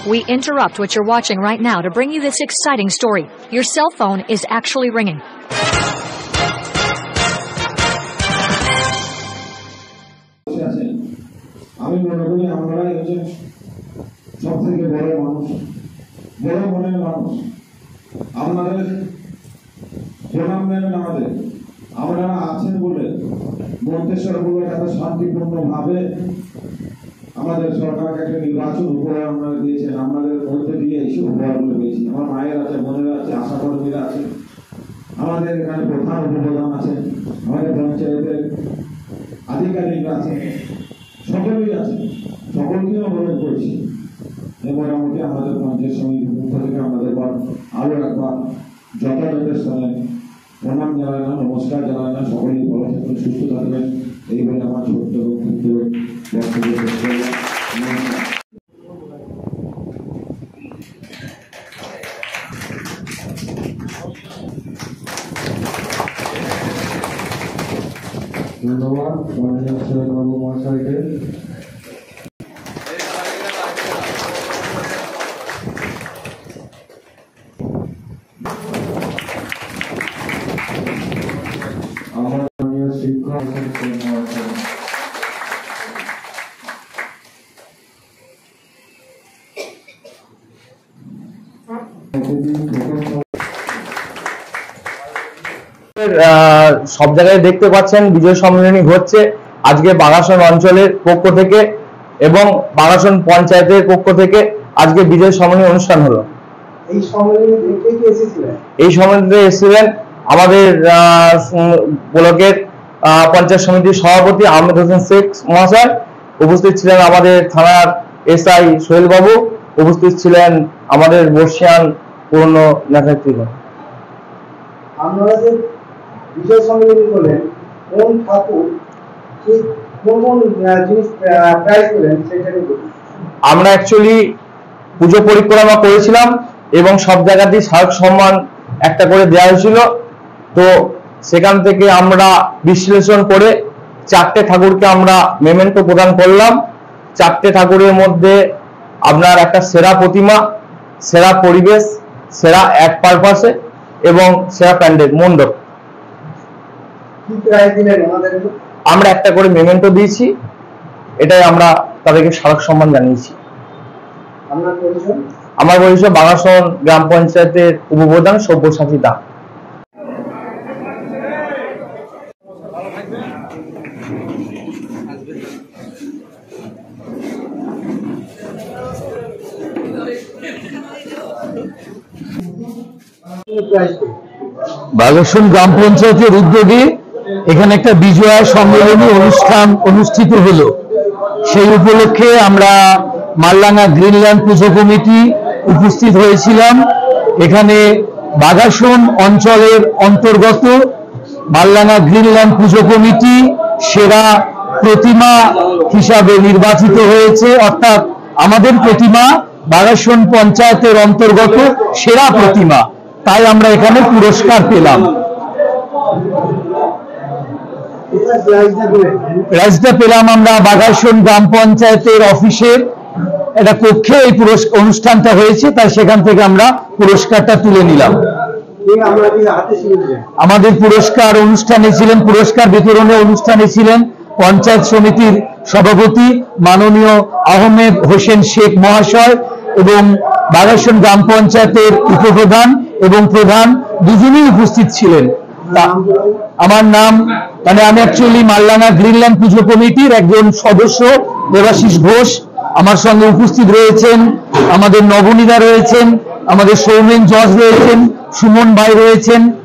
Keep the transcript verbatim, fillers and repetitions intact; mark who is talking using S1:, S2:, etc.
S1: We interrupt what you're watching right now to bring you this exciting story. Your cell phone is actually ringing.
S2: আমি মনে করি আমরাই হচ্ছে সব থেকে বড় মানুষ, বড় মনের মানুষ। আপনাদের প্রণাম নেবেন আমাদের, আপনারা আছেন বলে মন্তেশ্বর বলে এত শান্তিপূর্ণ ভাবে আমাদের সরকারকে একটা নির্বাচন উপহার আপনারা দিয়েছেন। আমাদের মধ্যে দিয়ে এইসব উপহারগুলো পেয়েছি। আমার মায়ের আছে, বোনেরা আছে, আশা কর্মীরা আছে, আমাদের এখানে প্রধান উপপ্রধান আছেন, আমাদের পঞ্চায়েতের আধিকারিকরা আছেন, সকলেই আছে, সকলকে অনুরোধ করছি মোটামুটি আমাদের পঞ্চায়েত সমিতির পক্ষ থেকে আমাদের আরো একবার যথাযথ স্থানে প্রণাম জানানো, নমস্কার জানানো, সকলেই ভালো থাকবেন, সুস্থ থাকবেন, এই বলে আমার ছোট্ট ক্ষুদ্র বক্তব্য শেষ করলাম। ধন্যবাদ মাননীয় সৈয়দবাবু মহাশয়কে। আমার মাননীয় শিক্ষক মহাশয়
S3: সব জায়গায় দেখতে পাচ্ছেন বিজয় সম্মেলনী হচ্ছে আজকে বাগাসন অঞ্চলের পক্ষ থেকে এবং বাগাসন পঞ্চায়েতের পক্ষ থেকে আজকে বিজয় সম্মেলনী অনুষ্ঠান হলো।
S4: এই সম্মেলনে কে কে এসেছিলেন?
S3: এই সম্মেলনে এসেছিলেন আমাদের ব্লকের পঞ্চায়েত সমিতির সভাপতি আহমেদ হোসেন শেখ মহাশয়, উপস্থিত ছিলেন আমাদের থানার এসআই সোহেল বাবু, উপস্থিত ছিলেন আমাদের বর্ষিয়ান পুরনো নেতৃত্ব।
S4: আপনারা যে বিজয় সম্মেলনী করলেন, কোন ঠাকুর কোন কোন জিনিস প্রাইজ পেলেন সেটা নিয়ে বলুন।
S3: আমরা অ্যাকচুয়ালি পুজো পরিক্রমা করেছিলাম এবং সব জায়গাতেই স্মারক সম্মান একটা করে দেওয়া হয়েছিল। তো সেখান থেকে আমরা বিশ্লেষণ করে চারটে ঠাকুরকে আমরা মেমেন্টো প্রদান করলাম। চারটে ঠাকুরের মধ্যে আপনার একটা সেরা প্রতিমা, সেরা পরিবেশ, সেরা এক পারপাসে এবং সেরা প্যান্ডেল মণ্ডপ। আমরা একটা করে মেমেন্টো দিয়েছি, এটাই আমরা তাদেরকে স্মারক সম্মান জানিয়েছি। আমার পরিচয় বাগাসন গ্রাম পঞ্চায়েতের উপপ্রধান সব্যসাচী দা।
S5: বাগাসন গ্রাম পঞ্চায়েতের উদ্যোগে এখানে একটা বিজয়া সম্মেলনী অনুষ্ঠান অনুষ্ঠিত হলো। সেই উপলক্ষে আমরা মালডাঙ্গা গ্রিনল্যান্ড পুজো কমিটি উপস্থিত হয়েছিলাম। এখানে বাগাসন অঞ্চলের অন্তর্গত মালডাঙ্গা গ্রিনল্যান্ড পুজো কমিটি সেরা প্রতিমা হিসাবে নির্বাচিত হয়েছে, অর্থাৎ আমাদের প্রতিমা বাগাসন পঞ্চায়েতের অন্তর্গত সেরা প্রতিমা, তাই আমরা এখানে পুরস্কার পেলাম। প্রাইজটা পেলাম আমরা বাগাসন গ্রাম পঞ্চায়েতের অফিসের একটা কক্ষে এই পুরস্কার অনুষ্ঠানটা হয়েছে, তাই সেখান থেকে আমরা পুরস্কারটা তুলে নিলাম। আমাদের পুরস্কার অনুষ্ঠানে ছিলেন, পুরস্কার বিতরণের অনুষ্ঠানে ছিলেন পঞ্চায়েত সমিতির সভাপতি মাননীয় আহমেদ হোসেন শেখ মহাশয় এবং বাগাসন গ্রাম পঞ্চায়েতের উপপ্রধান এবং প্রধান দুজনেই উপস্থিত ছিলেন। আমার নাম মানে আমি অ্যাকচুয়ালি মালডাঙ্গা গ্রিনল্যান্ড পুজো কমিটির একজন সদস্য দেবাশিস ঘোষ। আমার সঙ্গে উপস্থিত রয়েছেন আমাদের নবনীতা রয়েছেন, আমাদের সৌমেন জজ রয়েছেন, সুমন ভাই রয়েছেন,